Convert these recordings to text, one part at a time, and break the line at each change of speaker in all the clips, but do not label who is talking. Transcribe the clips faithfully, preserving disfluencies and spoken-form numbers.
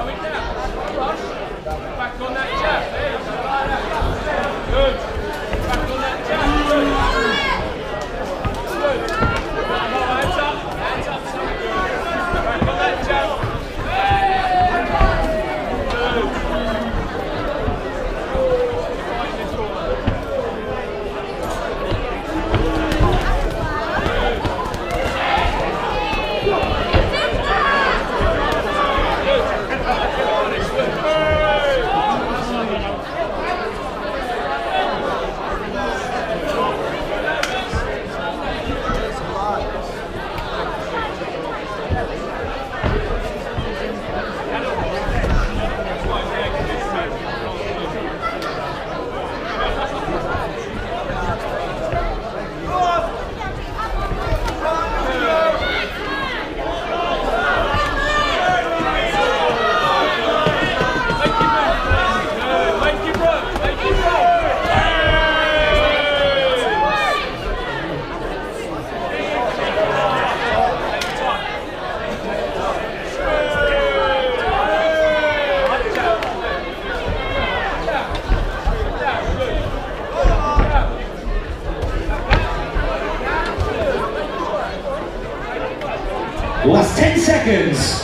Last ten seconds.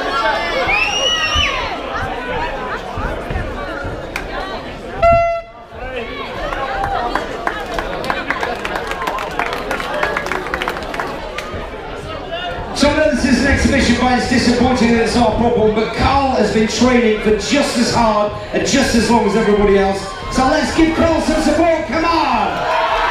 So I know this is an exhibition, but it's disappointing that it's our problem, but Karl has been training for just as hard and just as long as everybody else. So let's give Karl some support, come on!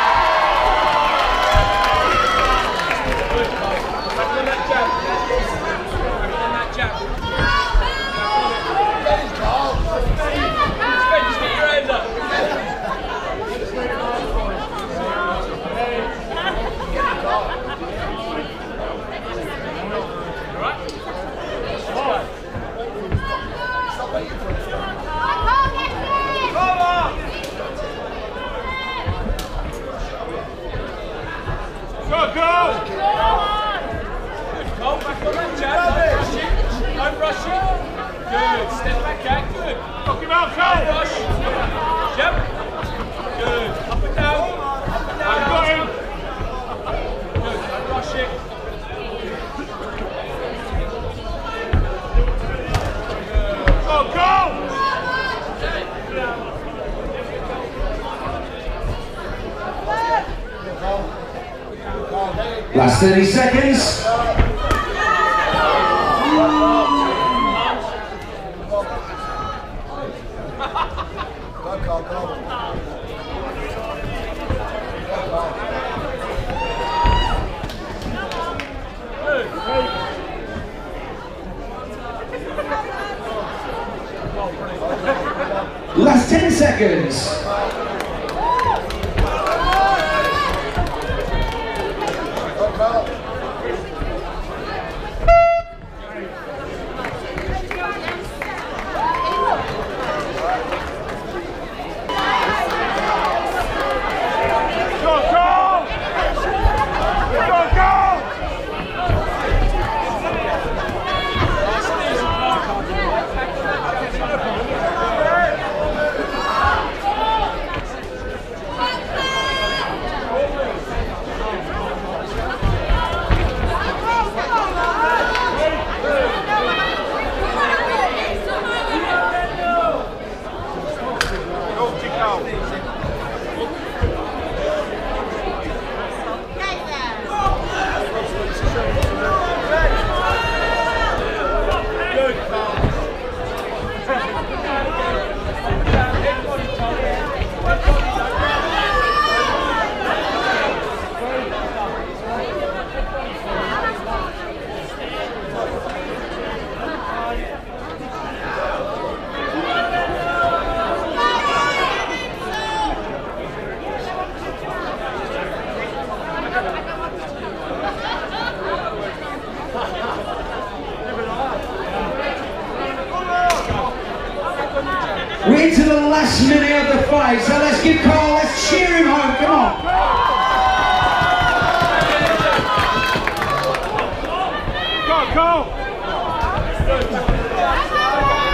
Good, step back out, good. Knock him out, Karl. Rush. Jump. Good. Up and down. Up and down. I've got him. Good, don't rush it. Oh, Karl!
Last thirty seconds. Last ten seconds. We're into the last minute of the fight, so let's give Karl, let's cheer him home, come on!
Go, Karl!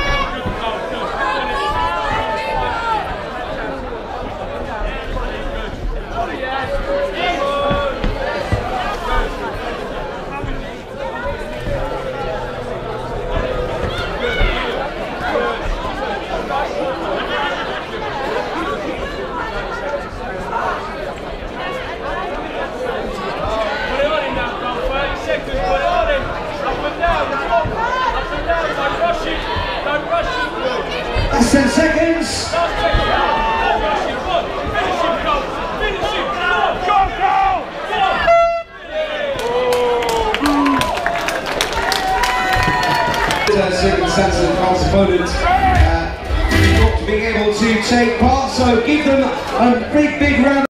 Don't rush him. Good.
That's ten seconds.
Last second. Don't rush him. Come on. Finish him, Karl. Finish him. Come on. Go, Karl. Come on.
Circumstances of Karl's opponent uh, not being able to take part, so give them a big, big round.